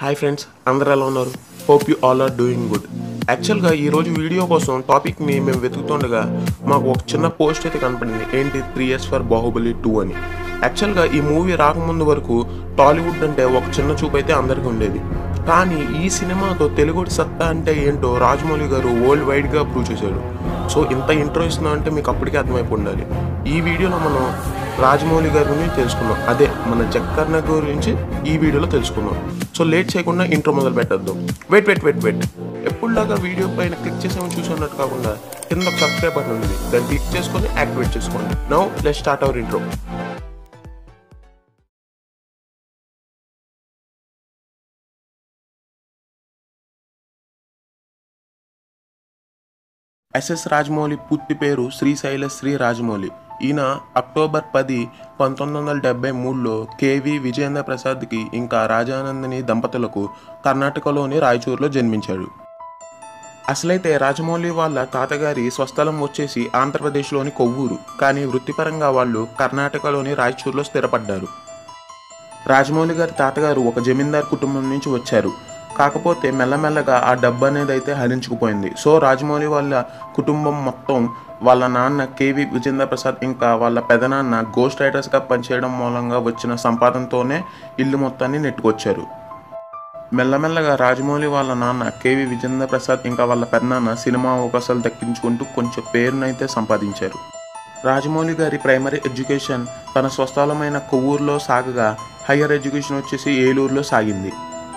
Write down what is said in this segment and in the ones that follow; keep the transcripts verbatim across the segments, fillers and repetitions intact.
Hi friends, అందరూ ఎలా ఉన్నారు? Hope you all are doing good. యాక్చువల్గా ఈరోజు వీడియో కోసం టాపిక్ని మేము వెతుకుతుండగా మాకు ఒక చిన్న పోస్ట్ అయితే కనపడింది. ఏంటి, three years for Baahubali two అని. యాక్చువల్గా ఈ మూవీ రాకముందు వరకు టాలీవుడ్ అంటే ఒక చిన్న చూపు అయితే అందరికీ ఉండేది. కానీ ఈ సినిమాతో తెలుగుడి సత్తా అంటే ఏంటో రాజమౌళి గారు వరల్డ్ వైడ్గా ప్రూవ్ చేశాడు. సో ఇంత ఇంట్రో ఇస్తున్నా అంటే మీకు అప్పటికే అర్థమైపోయి ఉండాలి. ఈ వీడియోలో మనం రాజమౌళి గారి గురించి తెలుసుకున్నాం, అదే మన జక్కన్న గురించి ఈ వీడియోలో తెలుసుకున్నాం. సో లేట్ చేయకుండా ఇంట్రో మొదలు పెట్టేద్దాం. వెయిట్ వెయిట్ వెయిట్ వెయిట్ ఎప్పుడులాగా వీడియో పైన క్లిక్ చేసామని చూసినట్టు కాకుండా కింద ఒక సబ్స్క్రైబ్ బటన్ ఉంది, దాన్ని క్లిక్ చేసుకొని యాక్టివేట్ చేసుకోండి. Now let's start our intro. SS Rajamouli పూర్తి పేరు శ్రీశైల శ్రీ రాజమౌళి. ఈయన అక్టోబర్ పది పంతొమ్మిది వందల డెబ్బై మూడులో కేవి విజయేంద్ర ప్రసాద్కి ఇంకా రాజానందిని దంపతులకు కర్ణాటకలోని రాయచూరులో జన్మించాడు. అసలైతే రాజమౌళి వాళ్ళ తాతగారి స్వస్థలం వచ్చేసి ఆంధ్రప్రదేశ్లోని కొవ్వూరు, కానీ వృత్తిపరంగా వాళ్ళు కర్ణాటకలోని రాయచూరులో స్థిరపడ్డారు. రాజమౌళి గారి తాతగారు ఒక జమీందార్ కుటుంబం నుంచి వచ్చారు. కాకపోతే మెల్లమెల్లగా ఆ డబ్బు అనేది అయితే హరించుకుపోయింది. సో రాజమౌళి వాళ్ళ కుటుంబం మొత్తం వాళ్ళ నాన్న కేవి విజేంద్ర ప్రసాద్ ఇంకా వాళ్ళ పెదనాన్న గోస్ట్ రైటర్స్గా పనిచేయడం మూలంగా వచ్చిన సంపాదనతోనే ఇల్లు మొత్తాన్ని నెట్టుకొచ్చారు. మెల్లమెల్లగా రాజమౌళి వాళ్ళ నాన్న కేవి విజేంద్ర ప్రసాద్ ఇంకా వాళ్ళ పెదనాన్న సినిమా అవకాశాలు దక్కించుకుంటూ కొంచెం పేరునైతే సంపాదించారు. రాజమౌళి గారి ప్రైమరీ ఎడ్యుకేషన్ తన స్వస్థలమైన కొవ్వూరులో సాగగా హయ్యర్ ఎడ్యుకేషన్ వచ్చేసి ఏలూరులో సాగింది.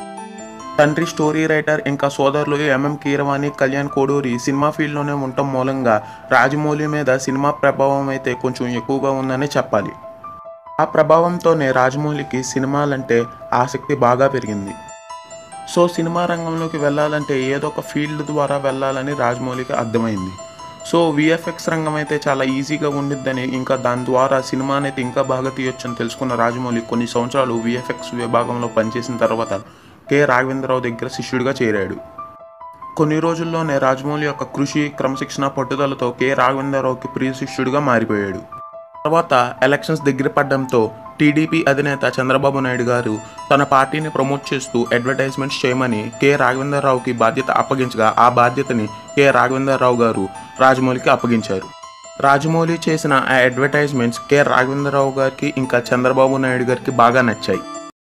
తండ్రి స్టోరీ రైటర్ ఇంకా సోదరులు ఎంఎం కీరవాణి, కళ్యాణ్ కోడూరి సినిమా ఫీల్డ్లోనే ఉండటం మూలంగా రాజమౌళి మీద సినిమా ప్రభావం అయితే కొంచెం ఎక్కువగా ఉందని చెప్పాలి. ఆ ప్రభావంతోనే రాజమౌళికి సినిమాలంటే ఆసక్తి బాగా పెరిగింది. సో సినిమా రంగంలోకి వెళ్ళాలంటే ఏదో ఒక ఫీల్డ్ ద్వారా వెళ్ళాలని రాజమౌళికి అర్థమైంది. సో విఎఫ్ఎక్స్ రంగం అయితే చాలా ఈజీగా ఉండిద్దని, ఇంకా దాని ద్వారా సినిమాని అయితే ఇంకా బాగా తీయొచ్చని తెలుసుకున్న రాజమౌళి కొన్ని సంవత్సరాలు విఎఫ్ఎక్స్ విభాగంలో పనిచేసిన తర్వాత కె రాఘవేంద్రరావు దగ్గర శిష్యుడిగా చేరాడు. కొన్ని రోజుల్లోనే రాజమౌళి యొక్క కృషి, క్రమశిక్షణ, పట్టుదలతో కె రాఘవేంద్రరావుకి ప్రియ శిష్యుడిగా మారిపోయాడు. తర్వాత ఎలక్షన్స్ దగ్గర పడడంతో టీడీపీ అధినేత చంద్రబాబు నాయుడు గారు తన పార్టీని ప్రమోట్ చేస్తూ అడ్వర్టైజ్మెంట్స్ చేయమని కె రాఘవేంద్రరావుకి బాధ్యత అప్పగించగా ఆ బాధ్యతని కె రాఘవేంద్రరావు గారు రాజమౌళికి అప్పగించారు. రాజమౌళి చేసిన ఆ అడ్వర్టైజ్మెంట్స్ కె రాఘవేంద్రరావు గారికి ఇంకా చంద్రబాబు నాయుడు గారికి బాగా నచ్చాయి.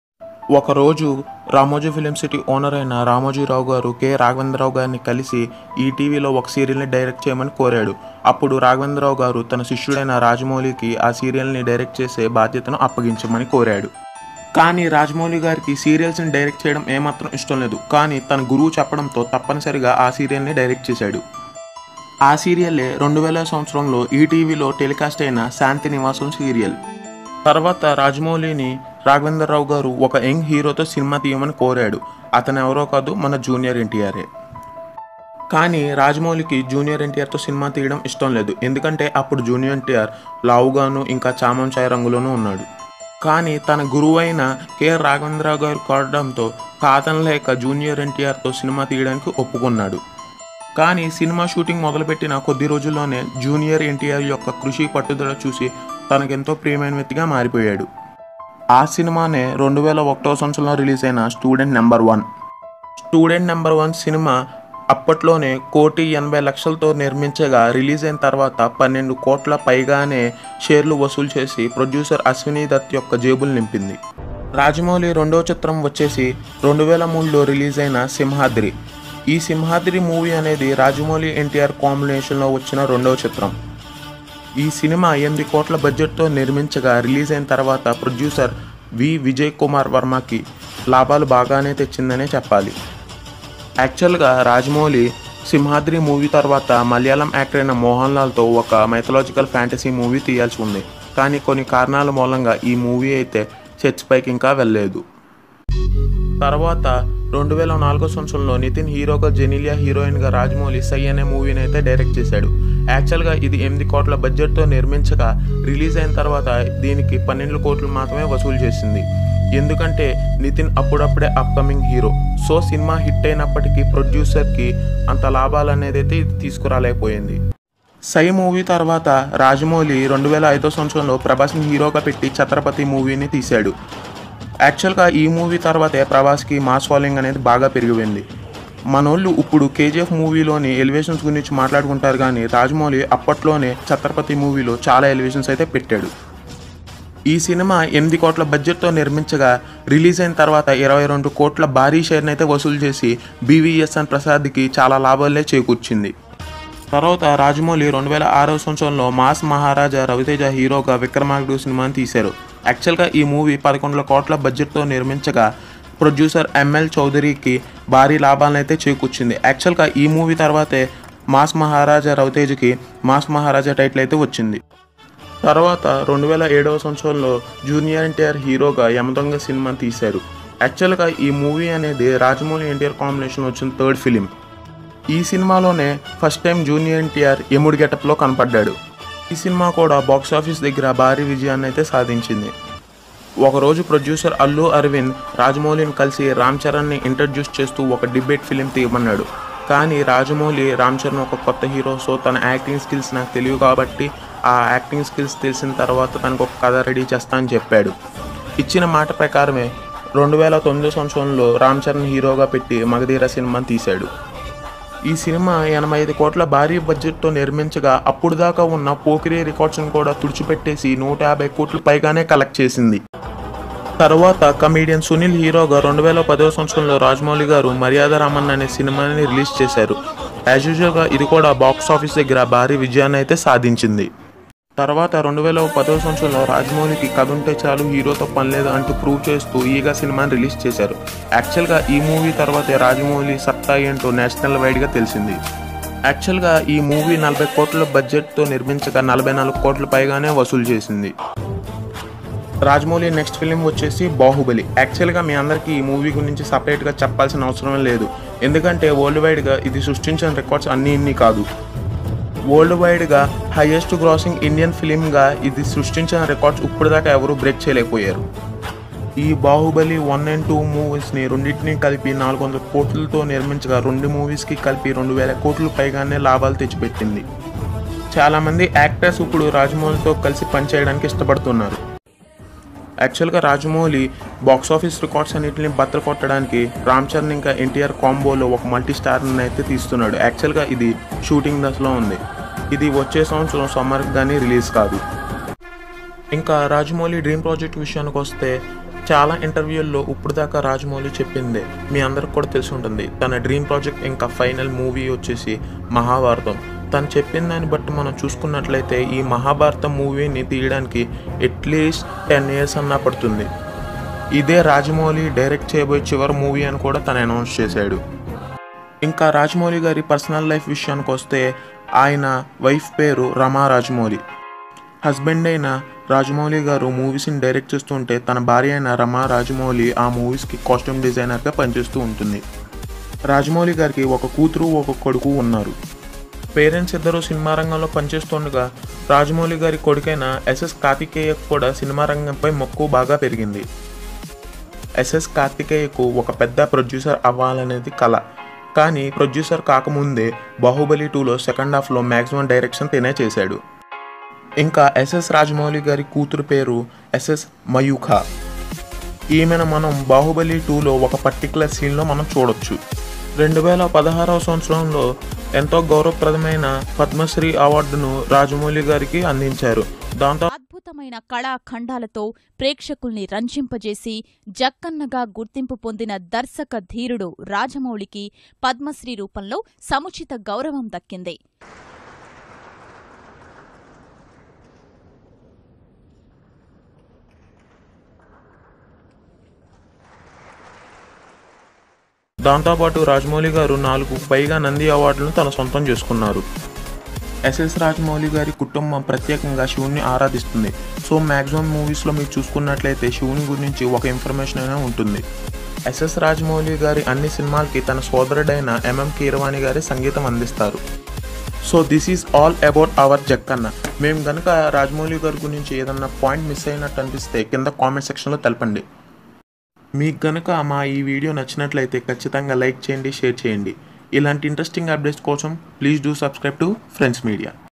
ఒకరోజు రామోజీ ఫిలిం సిటీ ఓనర్ అయిన రామోజీరావు గారు కె రాఘవేంద్రరావు గారిని కలిసి ఈటీవీలో ఒక సీరియల్ని డైరెక్ట్ చేయమని కోరాడు. అప్పుడు రాఘవేంద్రరావు గారు తన శిష్యుడైన రాజమౌళికి ఆ సీరియల్ని డైరెక్ట్ చేసే బాధ్యతను అప్పగించమని కోరాడు. కానీ రాజమౌళి గారికి సీరియల్స్ని డైరెక్ట్ చేయడం ఏమాత్రం ఇష్టం లేదు. కానీ తన గురువు చెప్పడంతో తప్పనిసరిగా ఆ సీరియల్ని డైరెక్ట్ చేశాడు. ఆ సీరియల్లే రెండు వేల సంవత్సరంలో ఈటీవీలో టెలికాస్ట్ అయిన శాంతి నివాసం సీరియల్. తర్వాత రాజమౌళిని రాఘవేంద్రరావు గారు ఒక యంగ్ హీరోతో సినిమా తీయమని కోరాడు. అతను ఎవరో కాదు, మన జూనియర్ ఎన్టీఆర్ఏ. కానీ రాజమౌళికి జూనియర్ ఎన్టీఆర్తో సినిమా తీయడం ఇష్టం లేదు. ఎందుకంటే అప్పుడు జూనియర్ ఎన్టీఆర్ లావుగాను ఇంకా చామం ఛాయ రంగులోనూ ఉన్నాడు. కానీ తన గురువు అయిన కె రాఘవేంద్రరావు గారు కోరడంతో కాదనలేక జూనియర్ ఎన్టీఆర్తో సినిమా తీయడానికి ఒప్పుకున్నాడు. కానీ సినిమా షూటింగ్ మొదలుపెట్టిన కొద్ది రోజుల్లోనే జూనియర్ ఎన్టీఆర్ యొక్క కృషి, పట్టుదల చూసి తనకెంతో ప్రియమైన వ్యక్తిగా మారిపోయాడు. ఆ సినిమానే రెండు వేల ఒకటో సంవత్సరంలో రిలీజ్ అయిన student number one. Student number one cinema అప్పట్లోనే కోటి ఎనభై లక్షలతో నిర్మించగా రిలీజ్ అయిన తర్వాత పన్నెండు కోట్ల పైగానే షేర్లు వసూలు చేసి ప్రొడ్యూసర్ అశ్విని దత్ యొక్క జేబులు నింపింది. రాజమౌళి రెండో చిత్రం వచ్చేసి రెండు వేల మూడులో రిలీజ్ అయిన సింహాద్రి. ఈ సింహాద్రి మూవీ అనేది రాజమౌళి ఎన్టీఆర్ కాంబినేషన్లో వచ్చిన రెండవ చిత్రం. ఈ సినిమా ఎనిమిది కోట్ల బడ్జెట్తో నిర్మించగా రిలీజ్ అయిన తర్వాత ప్రొడ్యూసర్ వి విజయ్ కుమార్ వర్మకి లాభాలు బాగానే తెచ్చిందనే చెప్పాలి. యాక్చువల్గా రాజమౌళి సింహాద్రి మూవీ తర్వాత మలయాళం యాక్టర్ అయిన మోహన్ లాల్తో ఒక మైథలాజికల్ ఫ్యాంటసీ మూవీ తీయాల్సి ఉంది. కానీ కొన్ని కారణాల మూలంగా ఈ మూవీ అయితే సెట్స్ పైకి ఇంకా వెళ్ళలేదు. తర్వాత రెండు వేల నాలుగో సంవత్సరంలో నితిన్ హీరోగా, జెనీలియా హీరోయిన్గా రాజమౌళి సై అనే మూవీని అయితే డైరెక్ట్ చేశాడు. యాక్చువల్గా ఇది ఎనిమిది కోట్ల బడ్జెట్తో నిర్మించగా రిలీజ్ అయిన తర్వాత దీనికి పన్నెండు కోట్లు మాత్రమే వసూలు చేసింది. ఎందుకంటే నితిన్ అప్పుడప్పుడే upcoming hero. So cinema hit అయినప్పటికీ ప్రొడ్యూసర్కి అంత లాభాలు అనేది అయితే ఇది తీసుకురాలేకపోయింది. సై మూవీ తర్వాత రాజమౌళి రెండు వేల ఐదో సంవత్సరంలో ప్రభాస్ని హీరోగా పెట్టి ఛత్రపతి మూవీని తీశాడు. యాక్చువల్గా ఈ మూవీ తర్వాతే ప్రభాస్కి మాస్ ఫాలోయింగ్ అనేది బాగా పెరిగిపోయింది. మనోళ్ళు ఇప్పుడు కేజీఎఫ్ మూవీలోని ఎలివేషన్స్ గురించి మాట్లాడుకుంటారు, కానీ రాజమౌళి అప్పట్లోనే ఛత్రపతి మూవీలో చాలా ఎలివేషన్స్ అయితే పెట్టాడు. ఈ సినిమా ఎనిమిది కోట్ల బడ్జెట్తో నిర్మించగా రిలీజ్ అయిన తర్వాత ఇరవై రెండు కోట్ల భారీ షేర్ని అయితే వసూలు చేసి బీవీఎస్ఎన్ ప్రసాద్కి చాలా లాభాలే చేకూర్చింది. తర్వాత రాజమౌళి రెండు వేల ఆరవ సంవత్సరంలో మాస్ మహారాజా రవితేజ హీరోగా విక్రమార్కుడు సినిమాని తీశారు. యాక్చువల్గా ఈ మూవీ పదకొండు కోట్ల బడ్జెట్తో నిర్మించగా ప్రొడ్యూసర్ ఎంఎల్ చౌదరికి భారీ లాభాలను అయితే చేకూర్చింది. యాక్చువల్గా ఈ మూవీ తర్వాతే మాస్ మహారాజా రవితేజకి మాస్ మహారాజా టైటిల్ అయితే వచ్చింది. తర్వాత రెండు వేల ఏడవ సంవత్సరంలో జూనియర్ ఎన్టీఆర్ హీరోగా యమదొంగ సినిమాని తీశారు. యాక్చువల్గా ఈ మూవీ అనేది రాజమౌళి ఎన్టీఆర్ కాంబినేషన్ వచ్చిన థర్డ్ ఫిలిం. ఈ సినిమాలోనే ఫస్ట్ టైం జూనియర్ ఎన్టీఆర్ యముడి గెటప్లో కనపడ్డాడు. ఈ సినిమా కూడా బాక్సాఫీస్ దగ్గర భారీ విజయాన్ని అయితే సాధించింది. ఒకరోజు ప్రొడ్యూసర్ అల్లు అరవింద్ రాజమౌళిని కలిసి రామ్ చరణ్ని ఇంట్రడ్యూస్ చేస్తూ ఒక డిబేట్ ఫిలిం తీయమన్నాడు. కానీ రాజమౌళి రామ్ చరణ్ ఒక కొత్త హీరో, సో తన యాక్టింగ్ స్కిల్స్ నాకు తెలియదు కాబట్టి ఆ యాక్టింగ్ స్కిల్స్ తెలిసిన తర్వాత తనకు ఒక కథ రెడీ చేస్తా అని చెప్పాడు. ఇచ్చిన మాట ప్రకారమే రెండు వేల తొమ్మిదో సంవత్సరంలో రామ్ చరణ్ హీరోగా పెట్టి మగధీర సినిమాని తీశాడు. ఈ సినిమా ఎనభై ఐదు కోట్ల భారీ బడ్జెట్తో నిర్మించగా అప్పుడు దాకా ఉన్న పోకిరి రికార్డ్స్ని కూడా తుడిచిపెట్టేసి నూట యాభై కోట్ల పైగానే కలెక్ట్ చేసింది. తర్వాత కమీడియన్ సునీల్ హీరోగా రెండు వేల పదవ సంవత్సరంలో రాజమౌళి గారు మర్యాద రామన్ అనే సినిమాని రిలీజ్ చేశారు. యాజ్ యూజువల్గా ఇది కూడా బాక్స్ ఆఫీస్ దగ్గర భారీ విజయాన్ని అయితే సాధించింది. తర్వాత రెండు వేల పదవ సంవత్సరంలో రాజమౌళికి కథ ఉంటే చాలు హీరోతో పని లేదు అంటూ ప్రూవ్ చేస్తూ ఈగా సినిమాని రిలీజ్ చేశారు. యాక్చువల్గా ఈ మూవీ తర్వాతే రాజమౌళి సత్తా ఏంటో నేషనల్ వైడ్గా తెలిసింది. యాక్చువల్గా ఈ మూవీ నలభై కోట్ల బడ్జెట్తో నిర్మించగా నలభై నాలుగు కోట్ల పైగానే వసూలు చేసింది. రాజమౌళి నెక్స్ట్ ఫిలిం వచ్చేసి బాహుబలి. యాక్చువల్గా మీ అందరికీ ఈ మూవీ గురించి సపరేట్గా చెప్పాల్సిన అవసరం లేదు, ఎందుకంటే వరల్డ్ వైడ్గా ఇది సృష్టించిన రికార్డ్స్ అన్నీ ఇన్ని కాదు. వరల్డ్ వైడ్గా హైయెస్ట్ గ్రాసింగ్ ఇండియన్ ఫిలింగా ఇది సృష్టించిన రికార్డ్స్ ఇప్పటిదాకా ఎవరూ బ్రేక్ చేయలేకపోయారు. ఈ బాహుబలి వన్ అండ్ టూ మూవీస్ని రెండింటినీ కలిపి నాలుగు వందల కోట్లతో నిర్మించగా రెండు మూవీస్కి కలిపి రెండు వేల కోట్ల పైగానే లాభాలు తెచ్చిపెట్టింది. చాలామంది యాక్టర్స్ ఇప్పుడు రాజమౌళితో కలిసి పనిచేయడానికి ఇష్టపడుతున్నారు. యాక్చువల్గా రాజమౌళి బాక్సాఫీస్ రికార్డ్స్ అన్నింటిని బద్దలు కొట్టడానికి రామ్ చరణ్ ఇంకా ఎన్టీఆర్ కాంబోలో ఒక మల్టీ స్టార్ని అయితే తీస్తున్నాడు. యాక్చువల్గా ఇది షూటింగ్ దశలో ఉంది. ఇది వచ్చే సంవత్సరం సమ్మర్కి కానీ రిలీజ్ కాదు. ఇంకా రాజమౌళి డ్రీమ్ ప్రాజెక్ట్ విషయానికి వస్తే చాలా ఇంటర్వ్యూల్లో ఇప్పుడు దాకా రాజమౌళి చెప్పిందే మీ అందరికి కూడా తెలిసి ఉంటుంది. తన డ్రీమ్ ప్రాజెక్ట్ ఇంకా ఫైనల్ మూవీ వచ్చేసి మహాభారతం. తను చెప్పిన దాన్ని బట్టి మనం చూసుకున్నట్లయితే ఈ మహాభారతం మూవీని తీయడానికి అట్లీస్ట్ టెన్ ఇయర్స్ అన్నా పడుతుంది. ఇదే రాజమౌళి డైరెక్ట్ చేయబోయే చివరి మూవీ అని కూడా తను అనౌన్స్ చేశాడు. ఇంకా రాజమౌళి గారి పర్సనల్ లైఫ్ విషయానికి వస్తే ఆయన వైఫ్ పేరు రమా రాజమౌళి. హస్బెండ్ అయిన రాజమౌళి గారు మూవీస్ని డైరెక్ట్ చేస్తుంటే తన భార్య అయిన రమా రాజమౌళి ఆ మూవీస్కి కాస్ట్యూమ్ డిజైనర్గా పనిచేస్తూ ఉంటుంది. రాజమౌళి గారికి ఒక కూతురు ఒక కొడుకు ఉన్నారు. పేరెంట్స్ ఇద్దరు సినిమా రంగంలో పనిచేస్తుండగా రాజమౌళి గారి కొడుకైన ఎస్ఎస్ కార్తికేయకు కూడా సినిమా రంగంపై మక్కువ బాగా పెరిగింది. ఎస్ఎస్ కార్తికేయకు ఒక పెద్ద ప్రొడ్యూసర్ అవ్వాలనేది కళ. కానీ ప్రొడ్యూసర్ కాకముందే బాహుబలి టూలో సెకండ్ హాఫ్లో మ్యాక్సిమం డైరెక్షన్ తినే చేశాడు. ఇంకా ఎస్ఎస్ రాజమౌళి గారి కూతురు పేరు ఎస్ఎస్ మయూఖ. ఈమెను మనం బాహుబలి టూలో ఒక పర్టికులర్ సీన్లో మనం చూడొచ్చు. రెండు వేల పదహారవ సంవత్సరంలో ఎంతో గౌరవప్రదమైన పద్మశ్రీ అవార్డును రాజమౌళి గారికి అందించారు. దాంతో అద్భుతమైన కళాఖండాలతో ప్రేక్షకుల్ని రంజింపజేసి జక్కన్నగా గుర్తింపు పొందిన దర్శక ధీరుడు రాజమౌళికి పద్మశ్రీ రూపంలో సముచిత గౌరవం దక్కింది. దాంతోపాటు రాజమౌళి గారు నాలుగు పైగా నంది అవార్డులను తన సొంతం చేసుకున్నారు. ఎస్ఎస్ రాజమౌళి గారి కుటుంబం ప్రత్యేకంగా శివుని ఆరాధిస్తుంది. సో మ్యాక్సిమం మూవీస్లో మీరు చూసుకున్నట్లయితే శివుని గురించి ఒక ఇన్ఫర్మేషన్ అయినా ఉంటుంది. ఎస్ఎస్ రాజమౌళి గారి అన్ని సినిమాలకి తన సోదరుడైన ఎంఎం కీరవాణి గారి సంగీతం అందిస్తారు. So this is all about our Jakkanna. మేము కనుక రాజమౌళి గారి గురించి ఏదన్నా పాయింట్ మిస్ అయినట్టు అనిపిస్తే కింద కామెంట్ సెక్షన్లో తెలపండి. మీకు కనుక మా ఈ వీడియో నచ్చినట్లయితే ఖచ్చితంగా లైక్ చేయండి, షేర్ చేయండి. ఇలాంటి ఇంట్రెస్టింగ్ అప్డేట్స్ కోసం please do subscribe to Friends media.